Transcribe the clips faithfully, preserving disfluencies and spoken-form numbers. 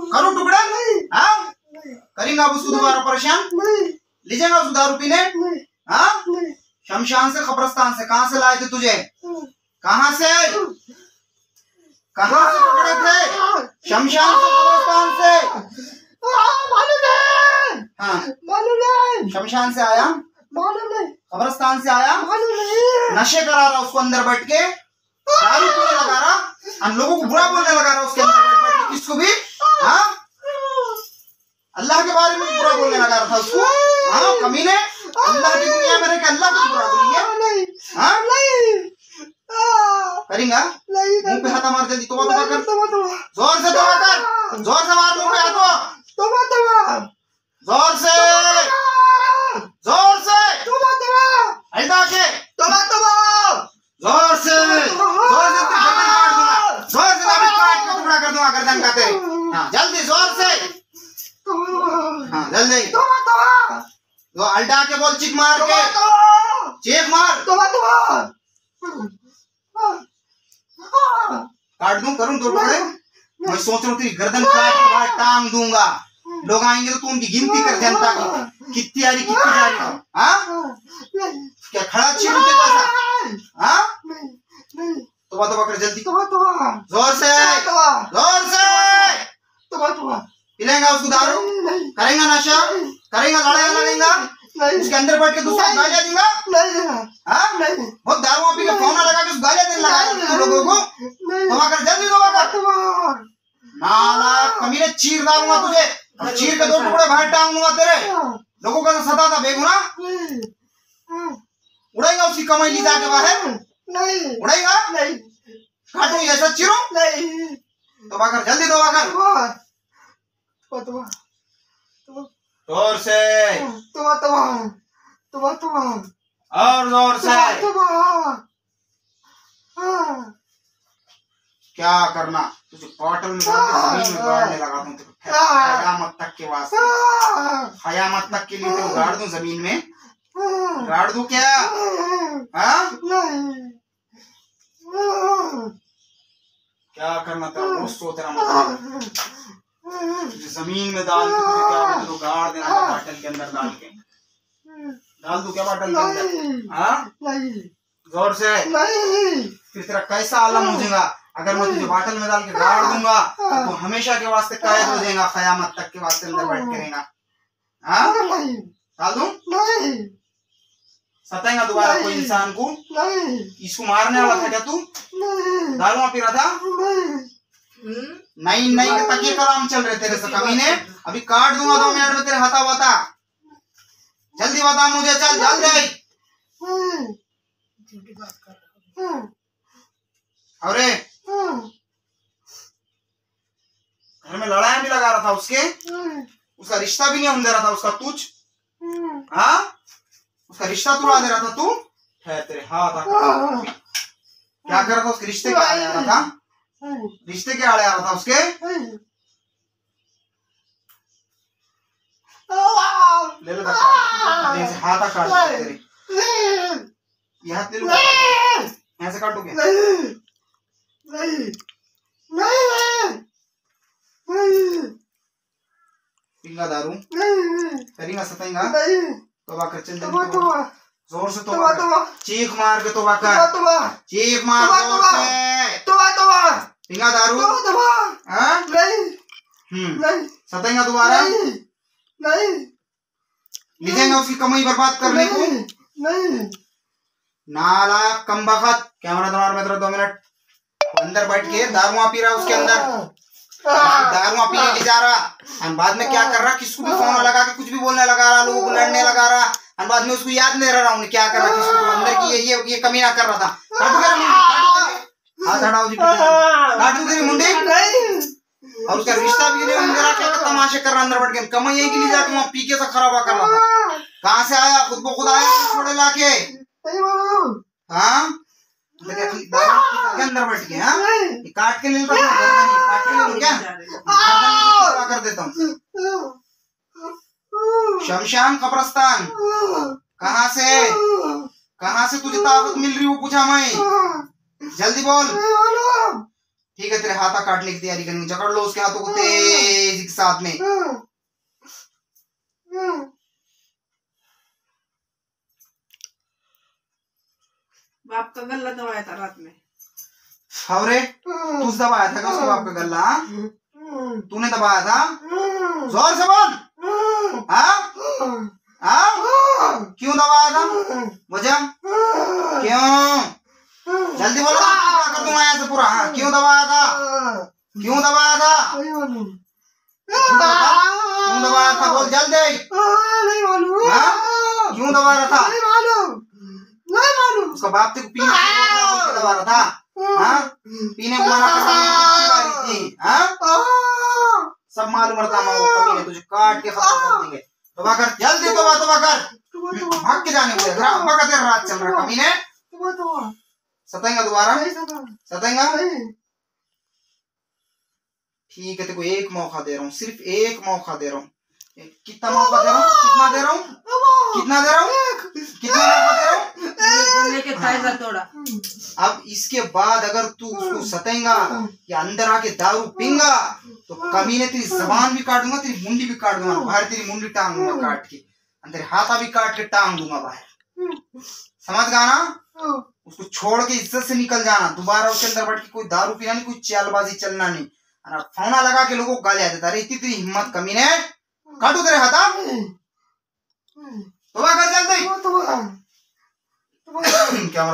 करूं टुकड़ा? हाँ करेंगा उसको दोबारा परेशान? ले जाएगा उसको दारू पीने? हाँ शमशान से कब्रिस्तान से कहाँ से लाए थे तुझे? कहाँ से कहाँ से पकड़े थे? शमशान से कब्रिस्तान से? हाँ मालूम नहीं। शमशान से आया? मालूम नहीं। कब्रिस्तान से आया? मालूम नहीं। नशे करा रहा उसको अंदर बैठ के, दारू पीने लगा रहा, हम लोगों को बुरा बोलने लगा रहा उसके अंदर बैठ बैठ के, किसको भी? हाँ अल्लाह के बारे में बुरा बोलने लगा रहा था उसको। हाँ कमीने, अल्लाह की दुनिया में रह के अल्लाह को बुरा बोलिए। हाँ करेंगा? मुंह पे हाथ मार जल्दी, तौबा तौबा कर, जोर से तौबा कर, जोर से मार मुंह पे हाथ, तौबा तौबा, जोर से जोर से हल्का के, तौबा तौबा, जोर से जोर से तेरी गर्दन काट दूंगा, जोर से अभी काट के टुकड़ा कर दूंगा गर्दन का तेरे। हाँ जल्दी जोर से, हाँ जल्दी तौबा तौबा, वो अल्टा के बोल, चिक मार के, चीख मार, तौबा तौबा, काट दूं, करूं दो टुकड़े? मैं सोच रहा हूँ तेरी गर्दन काट के बाहर टांग दूंगा, लोग आएंगे तो तू उनकी गिनती कर जनता की, कितनी आ रही कितनी जा रही। हाँ क्या खड़ा चीरू के पास? हाँ तौबा तौबा कर जल्दी, जोर से जोर से, पिलेगा उसको दारू, करेगा नशा, करेगा लड़ेगा लड़ेगा, उसके अंदर बैठ के दूसरा गालियां देगा। हाँ बहुत दारू पी के फोन लगा के उस गालियां देने लगा लोगों को। तौबा कर जल्दी, तौबा कर, नाला कमीने चीर डालूंगा तुझे, चीर के दो टुकड़े बाहर टांगूंगा तेरे, लोगों का सता था बेगुना। उड़ेगा उसकी कमाई ली जाके बाहर? उड़ेगा? काटूं ऐसा चीरूं? तौबा कर जल्दी, तौबा कर, जोर से और जोर से। क्या करना तुझे बॉटल में डाल के जमीन में गाड़ने लगा दूं, कयामत तक के वास्ते, कयामत तक के लिए तो गाड़ दूं जमीन में, गाड़ दूं क्या? हाँ क्या करना था रोज सोच रहा मतलब, तुझे जमीन में डाल के तुझे क्या बोलते तो गाड़ देना बॉटल के अंदर डाल के, डाल दूं क्या बॉटल के अंदर? हाँ जोर से, फिर तेरा कैसा आलम हो जाएगा अगर मैं तुझे बॉटल में डाल के गाड़ दूंगा तो हमेशा के वास्ते कैद हो जाएगा, कयामत तक के वास्ते अंदर बैठ के रहेगा। हाँ डाल दूं? सताएगा दोबारा कोई इंसान को? इसको मारने वाला था क्या तू? दारू पी रहा था? नहीं नहीं के तकिए कलाम चल रहे तेरे से कमीने, अभी काट दूंगा दो मिनट में तेरे हाथा बता, जल्दी बता मुझे, चल जल्दी। अरे घर में लड़ाई भी लगा रहा था उसके, उसका रिश्ता भी नहीं होने दे रहा था उसका तुझ, हाँ उसका रिश्ता तुड़ा दे रहा था तू। ठहर तेरे हाथ आकर क्या कर रहा था? उसके रिश्ते के आड़े आ रहा था, रिश्ते के आड़े आ रहा था उसके। ले लो धक्का, हाथ काट तेरे, ये हाथ ले लो, यहाँ से काटोगे? पीगा दारू, करेगा सताएगा, तौबा कर चल जल्दी, जोर से तौबा कर, चीख मार के तौबा कर, चीख मार जोर से, पीगा दारू? हाँ हम्म सताएगा दोबारा? लीजेगा उसकी कमाई बर्बाद करने को? नाला कम बखत, कैमरा दोनों में तेरा दो मिनट, अंदर बैठ के दारुआ पी रहा उसके अंदर, दारुआ पी ले जा रहा, और बाद में क्या कर रहा, किसको भी फोन लगा के कुछ भी बोलने लगा रहा, लोगों को लड़ने लगा रहा, और बाद में उसको याद नहीं रहा उन्हें क्या कर रहा, किसको अंदर की ये ये ये कमीना कर रहा था। हाथ हटाओ जी, काट दो तेरी मुंडी, और उसका रिश्ता भी नहीं मेरा, क्या तमाशे कर रहा अंदर बैठ के, कमाई यही के लिए जाके वहाँ पी के से खराबा कर रहा था। कहाँ से आया? खुद को खुद आया छोड़े लाके? हाँ अंदर बैठ के, हाँ काट के ले लो, काट के ले लो क्या, कर देता हूँ। शमशान कब्रिस्तान कहाँ से, कहाँ से तुझे ताकत मिल रही वो पूछा मैं, जल्दी बोल। ठीक है, तेरे हाथा काटने की तैयारी करेंगे। जकड़ लो उसके हाथों को तेजी के साथ में। बाप का गला दबाया था रात में। हवरे तू दबाया था क्या उसके बाप का गला? तूने दबाया था? जोर से बोल। हाँ हाँ, क्यों दबाया था? वजह क्यों? जल्दी बोलो, पूरा कर दूंगा यहाँ से पूरा। हाँ, क्यों दबाया था? क्यों दबाया था? क्यों दबाया था? बोल जल्दी। हाँ, क्यों दबा रहा था? उसका बाप तेरे को पीने को दबा रहा था? हाँ, पीने को मना कर थी? हाँ, सब मालूम रहता है, तुझे काट के खत्म कर देंगे। तोबा कर जल्दी, तोबा तोबा कर, भाग के जाने को। अब्बा का तेरा रात चल रहा कमीने, सताएंगा दोबारा? सताएंगा? ठीक है, तेरे को एक मौका दे रहा हूँ, सिर्फ एक मौका दे रहा हूँ। कितना मौका दे रहा हूँ? कितना दे रहा हूँ? कितना दे रहा हूँ? कितना मौका दे रहा हूँ? लेके थाईजा तोड़ा। अब इसके बाद अगर तू उसको सतेंगा या अंदर आके दारू पींगा तो कमीने तेरी जबान भी काट दूंगा, तेरी मुंडी भी काट दूंगा, बाहर तेरी मुंडी टांग दूंगा काट के, अंदर हाथा भी काट के टांग दूंगा बाहर। समझ गया ना? उसको छोड़ के इज्जत से निकल जाना, दोबारा उसके अंदर बैठ के कोई दारू पीना नहीं, कोई चालबाजी चलना नहीं। फौना लगा के लोगों को गालियां देता, अरे इतनी तेरी हिम्मत कमीने, काटू तेरे हाथा। तो कर जल्दी। क्या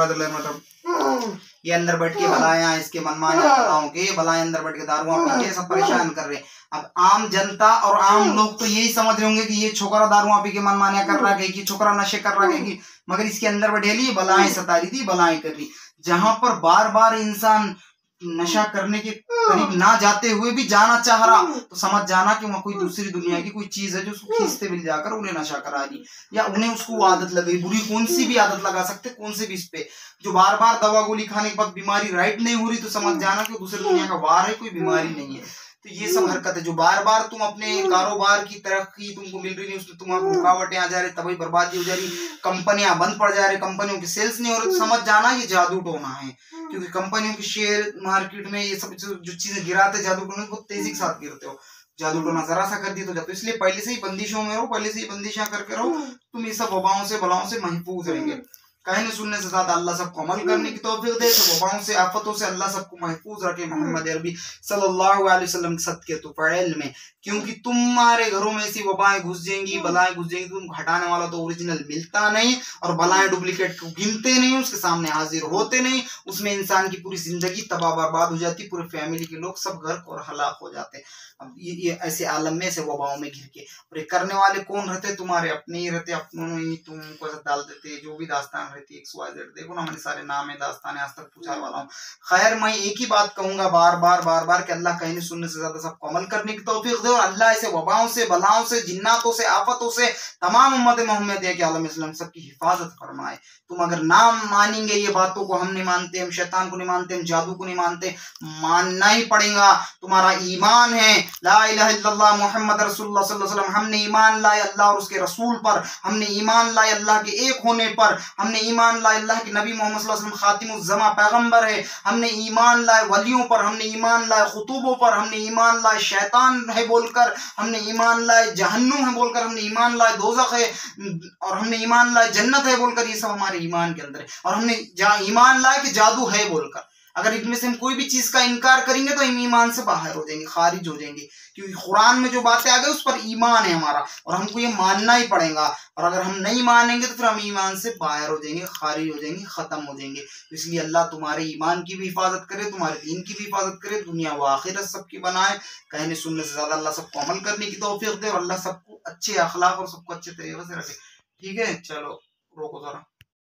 मतलब ये अंदर बैठ के भलाया इसके मनमानी बताओ के भलाए अंदर बैठ के दारुआ पी के सब परेशान कर रहे। अब आम जनता और आम लोग तो यही समझ रहे होंगे कि ये छोकरा दारुआ पी के मनमानिया कर रहा है कि छोकरा नशे कर रहा है, मगर इसके अंदर बैठेली बलाएं सता रही थी, बलाएं कर रही। जहां पर बार बार इंसान नशा करने के करीब ना जाते हुए भी जाना चाह रहा तो समझ जाना कि वहाँ कोई दूसरी दुनिया की कोई चीज है जो उसको खींचते मिल जाकर उन्हें नशा करा रही, या उन्हें उसको आदत लग गई। बुरी कौन सी भी आदत लगा सकते, कौन से भी इस पे जो बार बार दवा गोली खाने के बाद बीमारी राइट नहीं हो रही तो समझ जाना कि दूसरी दुनिया का वार है, कोई बीमारी नहीं है। तो ये सब हरकत है जो बार बार तुम अपने कारोबार की तरक्की तुमको मिल रही नहीं, उसमें तुम्हारी रुकावटें आ जा रही, तभी बर्बादी हो जा रही, कंपनियां बंद पड़ जा रही, कंपनियों की सेल्स नहीं हो रही, तो समझ जाना ये जादू टोना है। क्योंकि कंपनियों की शेयर मार्केट में ये सब जो चीजें गिराते जादू टोना बहुत तेजी के साथ गिरते हो। जादू टोना जरा सा कर दी तो जाते, इसलिए पहले से ही बंदिशों में रहो, पहले से ही बंदिशा करके रहो, तुम ये सब वबाओं से बलाओं से महफूज रहेंगे। कहने सुनने से ज्यादा अल्लाह सबको अमल करने की तौफीक दे, तो वबाओं से आफतों से अल्लाह सबको महफूज रखे। मोहम्मद अरबी सल्लल्लाहु अलैहि वसल्लम के सदके तो फैल में, क्योंकि तुम्हारे घरों में ऐसी वबाएं घुस जाएंगी, बलाएं घुस जाएंगी, तुम हटाने वाला तो ओरिजिनल मिलता नहीं, और बलाएं डुप्लीकेट को गिनते नहीं, उसके सामने हाजिर होते नहीं, उसमें इंसान की पूरी जिंदगी तबाह बर्बाद हो जाती, पूरे फैमिली के लोग सब घर और हलाक हो जाते। अब ये, ये ऐसे आलम में ऐसे वबाओं में घिर के, और ये करने वाले कौन रहते? तुम्हारे अपने ही रहते, अपनों ही तुमको डाल देते, जो भी दास्तान रहती है। देखो ना, मैंने सारे नाम है दास्तान आज तक पूछा वाला हूँ। खैर, मैं एक ही बात कहूंगा बार बार बार बार कि अल्लाह कहने सुनने से ज्यादा सबको अमल करने की तौफीक दे, और अल्लाह ऐसे वबाओं से, बलाओं से, जिन्नातों से, आफतों से तमाम उम्मत मोहम्मदिया के आलम इस्लाम सबकी हिफाजत फरमाए। तुम अगर नाम मानेंगे ये बातों को, हम नहीं मानते, हम शैतान को नहीं मानते, हम जादू को नहीं मानते, मानना ही पड़ेगा। तुम्हारा ईमान है ला इलाहा इल्लल्लाह मुहम्मद रसूलुल्लाह सल्लल्लाहु अलैहि वसल्लम, हमने ईमान लाए अल्लाह और उसके रसूल पर, हमने ईमान लाए अल्लाह के एक होने पर, हमने ईमान लाए अल्लाह के नबी मोहम्मद सल्लल्लाहु अलैहि वसल्लम खातिमुज़्ज़मा पैगंबर है, हमने ईमान लाए वलियों पर, हमने ईमान लाए खुतूबों पर, हमने ईमान लाए शैतान है बोलकर, हमने ईमान लाए जहन्नुम है बोलकर, हमने ईमान लाए दोज़ख है, और हमने ईमान लाए जन्नत है बोलकर। ये सब हमारे ईमान के अंदर है। और हमने ईमान लाए कि जादू है बोलकर। अगर इनमें से हम कोई भी चीज का इनकार करेंगे तो हम ईमान से बाहर हो जाएंगे, खारिज हो जाएंगे, क्योंकि कुरान में जो बातें आ गई उस पर ईमान है हमारा, और हमको ये मानना ही पड़ेगा। और अगर हम नहीं मानेंगे तो फिर हम ईमान से बाहर हो जाएंगे, खारिज हो जाएंगे, खत्म हो जाएंगे। इसलिए अल्लाह तुम्हारे ईमान की भी हिफाजत करे, तुम्हारे दीन की भी हिफाजत करे, दुनिया व आखिरत सबकी बनाए। कहने सुनने से ज्यादा अल्लाह सबको अमल करने की तौफीक दे, और अल्लाह सबको अच्छे अखलाक और सबको अच्छे तरीके से रखे। ठीक है, चलो रोको जरा।